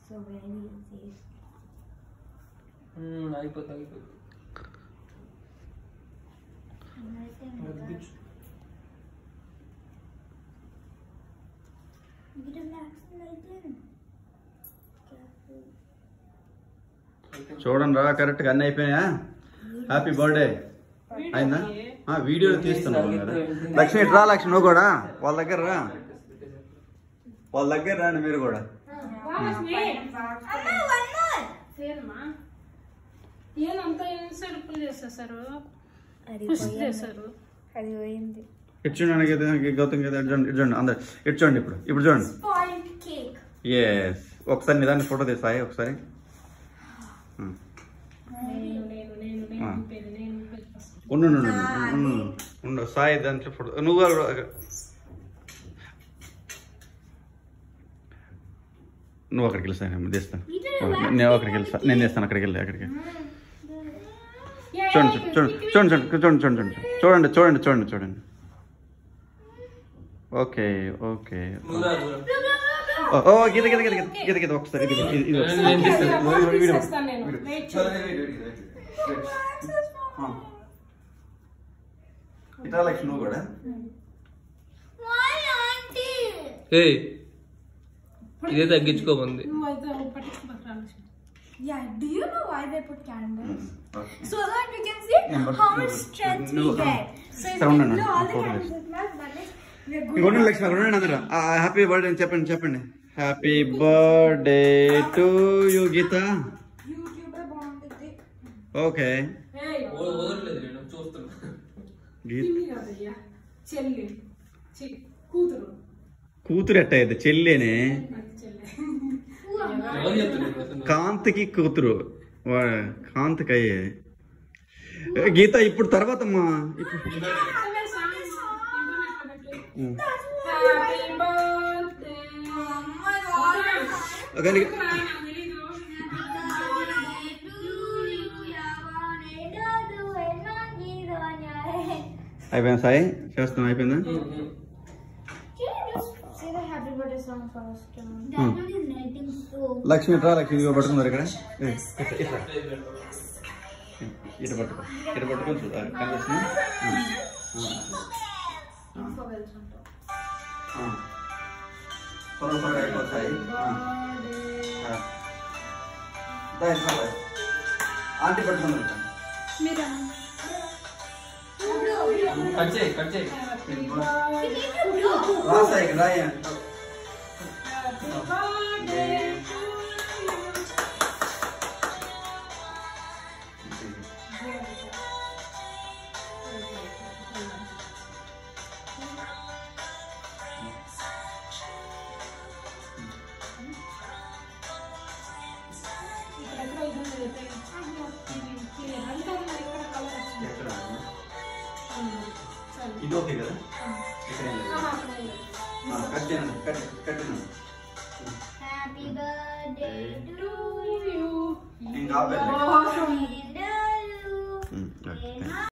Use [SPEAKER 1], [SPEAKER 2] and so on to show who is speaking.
[SPEAKER 1] So very easy.
[SPEAKER 2] అయిపోతుంది
[SPEAKER 3] చూడండి రా కరెక్ట్గా అన్నీ అయిపోయినా. హ్యాపీ బర్త్డే అయిందా? వీడియో తీస్తున్నావు కదా. లక్ష్మి ఇట్రా, లక్ష్మి నువ్వు కూడా వాళ్ళ దగ్గర రా, వాళ్ళ దగ్గర రాండి మీరు కూడా. ఇటు చూడండి గౌతమ్ కదా, ఇటు చూడండి అందరు ఇటు చూడండి. ఇప్పుడు చూడండి. ఎస్, ఒకసారి నిదాన్ని ఫోటో తీసాయి ఒకసారి. ఉండు సాయి దాంట్లో ఫోటో నువ్వు అక్కడికి వెళ్ళి సార్ తీస్తాను. నేను అక్కడికి వెళ్తా, నేను తీస్తాను అక్కడికి వెళ్ళి. అక్కడికి చూడండి చూడండి చూడండి చూడండి చూడండి చూడండి చూడండి చూడండి. Okay okay. ఓ గీత గీత గీత గీత గీత ఒకసారి ఇట్లా లక్ష్మి నువ్వు కూడా.
[SPEAKER 2] ఇదే తగ్గించుకోమంది.
[SPEAKER 1] Yeah, do you know why they put candles? So that we can see how much strength we get. So if we blow all the candles at once, that is we're good.
[SPEAKER 3] Lakshmi happy birthday అని చెప్పండి చెప్పండి. Happy birthday to you Geetha.
[SPEAKER 1] YouTuber బాగుంటుంది.
[SPEAKER 3] Okay. కూతురు ఎట్ట అయితే చెల్లేనే, కాంతికి కూతురు, కాంతికి అయ్యే. గీత ఇప్పుడు తర్వాత అమ్మా అయిపోయిందా సాయి చేస్తున్నాం? అయిపోయిందా? లక్ష్మి రా, లక్ష్మి పట్టుకున్నారు ఇక్కడ. ఇటు పట్టుకో, ఇటు పట్టుకొని చూడాలి కనిపిస్తుంది. త్వరగా త్వరగా అయిపోతాయి. ఆంటీ పట్టుకున్నారు. రాసాయి రాయ. ఇది ఓకే కదా? కట్టినా
[SPEAKER 1] Happy birthday to you.
[SPEAKER 3] ఇంకా